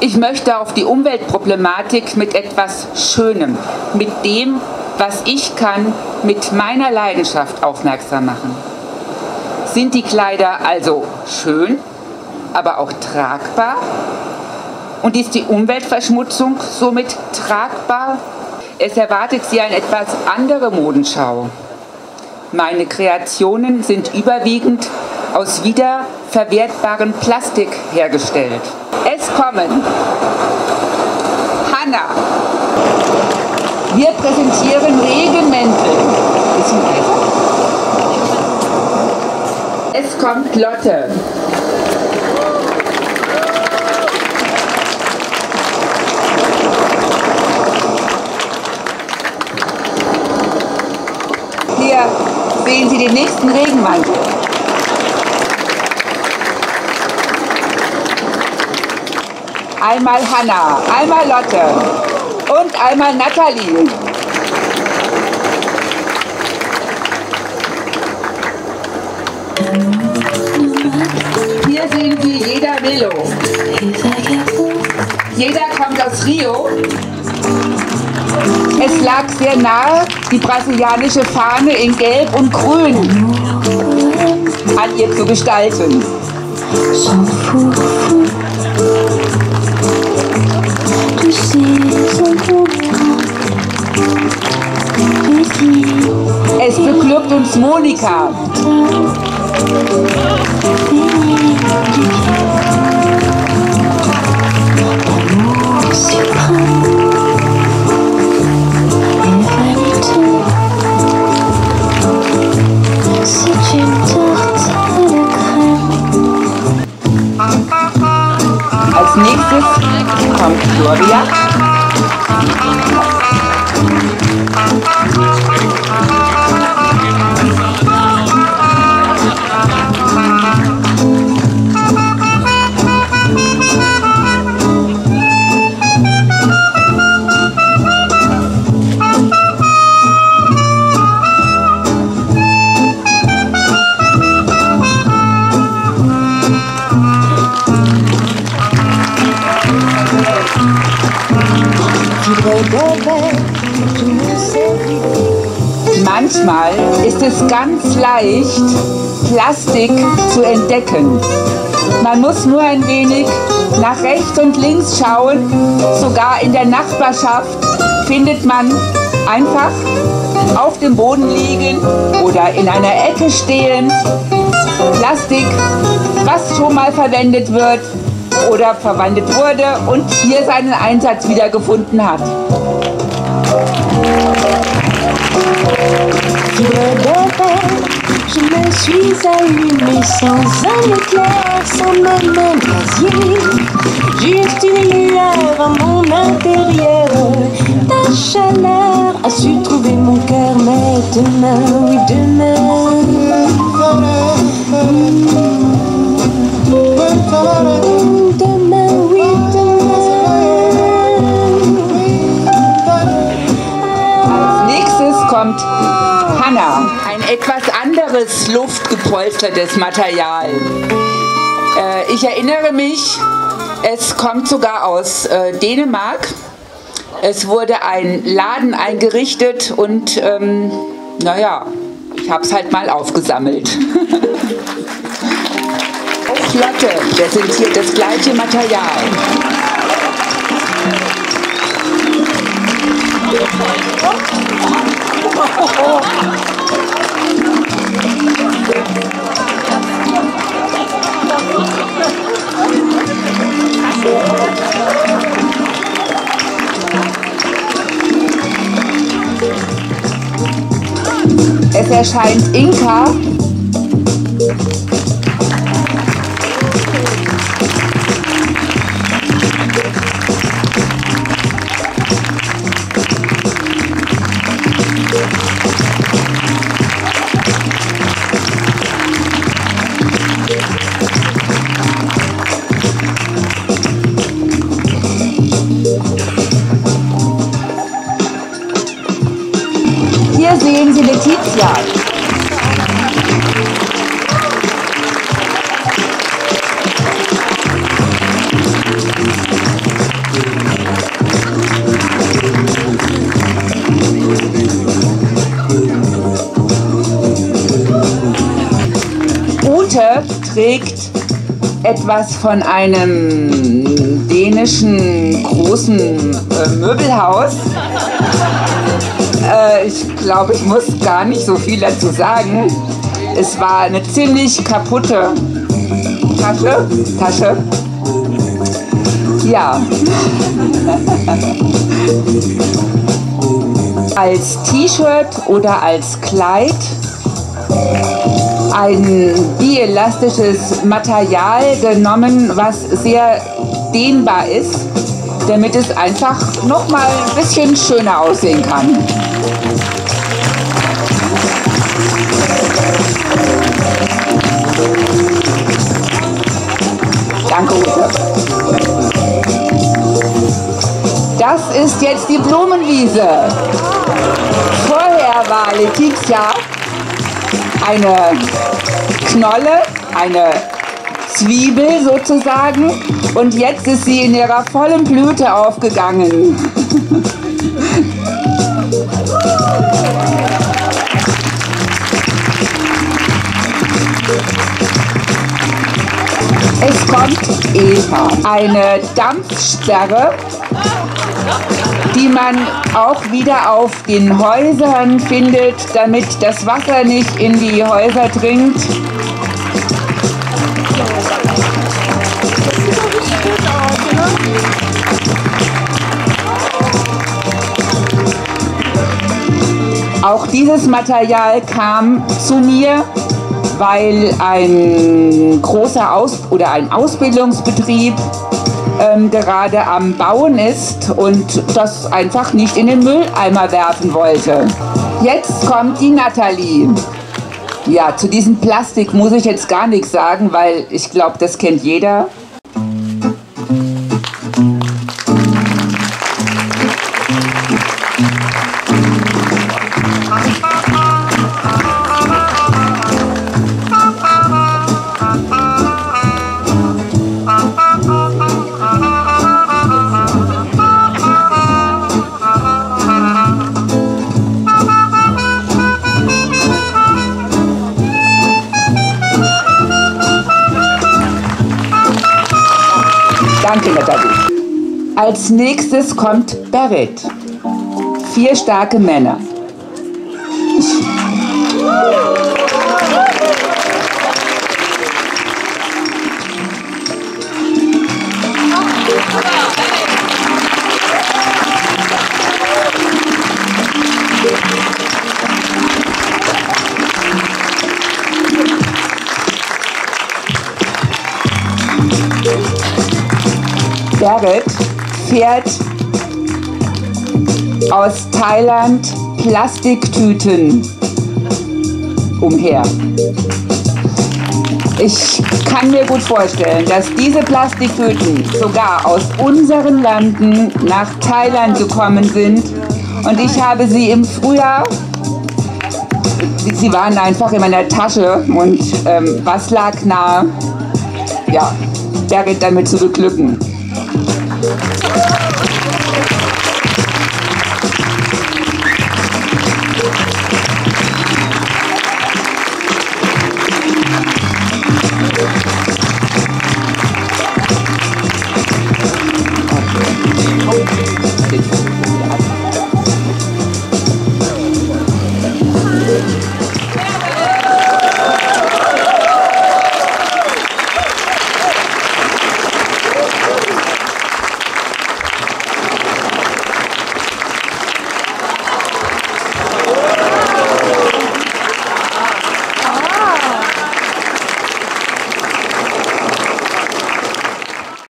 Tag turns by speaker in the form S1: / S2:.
S1: Ich möchte auf die Umweltproblematik mit etwas Schönem, mit dem, was ich kann, mit meiner Leidenschaft aufmerksam machen. Sind die Kleider also schön, aber auch tragbar? Und ist die Umweltverschmutzung somit tragbar? Es erwartet Sie eine etwas andere Modenschau. Meine Kreationen sind überwiegend aus wiederverwertbarem Plastik hergestellt. Es kommen Hanna. Wir präsentieren Regenmäntel. Bisschen leiser. Es kommt Lotte. Hier sehen Sie den nächsten Regenmantel. Einmal Hanna, einmal Lotte und einmal Nathalie. Hier sehen Sie jeder Velo. Jeder kommt aus Rio. Es lag sehr nahe, die brasilianische Fahne in Gelb und Grün an ihr zu gestalten. Es beglückt uns Monika. Als nächstes kommt Gloria. Manchmal ist es ganz leicht, Plastik zu entdecken. Man muss nur ein wenig nach rechts und links schauen. Sogar in der Nachbarschaft findet man einfach auf dem Boden liegen oder in einer Ecke stehend Plastik, was schon mal verwendet wird oder verwendet wurde und hier seinen Einsatz wiedergefunden hat.
S2: Je me suis allumée sans un éclair, sans même un brasier. Juste une lueur à mon intérieur. Ta chaleur a su trouver mon cœur, mais demain, oui demain. Demain, oui demain.
S1: Als nächstes kommt Hanna. Ein etwas anderes luftgepolstertes Material. Ich erinnere mich, es kommt sogar aus Dänemark. Es wurde ein Laden eingerichtet und naja, ich habe es halt mal aufgesammelt. Auch Lotte präsentiert das gleiche Material. Es erscheint Inka. Hier sehen Sie Letizia. etwas von einem dänischen großen Möbelhaus. Ich glaube, ich muss gar nicht so viel dazu sagen. Es war eine ziemlich kaputte Tasche. Ja. Als T-Shirt oder als Kleid ein bielastisches Material genommen, was sehr dehnbar ist, damit es einfach noch mal ein bisschen schöner aussehen kann. Danke, Ute. Das ist jetzt die Blumenwiese. Vorher war Letizia eine Knolle, eine Zwiebel sozusagen, und jetzt ist sie in ihrer vollen Blüte aufgegangen. Es kommt Eva, eine Dampfsperre, die man auch wieder auf den Häusern findet, damit das Wasser nicht in die Häuser dringt. Auch dieses Material kam zu mir, weil ein großer ein Ausbildungsbetrieb gerade am Bauen ist und das einfach nicht in den Mülleimer werfen wollte. Jetzt kommt die Nathalie. Ja, zu diesem Plastik muss ich jetzt gar nichts sagen, weil ich glaube, das kennt jeder. Danke, Nathalie. Als nächstes kommt Berit. 4 starke Männer. Berit fährt aus Thailand Plastiktüten umher. Ich kann mir gut vorstellen, dass diese Plastiktüten sogar aus unseren Landen nach Thailand gekommen sind. Und ich habe sie im Frühjahr, sie waren einfach in meiner Tasche und was lag nahe, ja, Berit damit zu beglücken.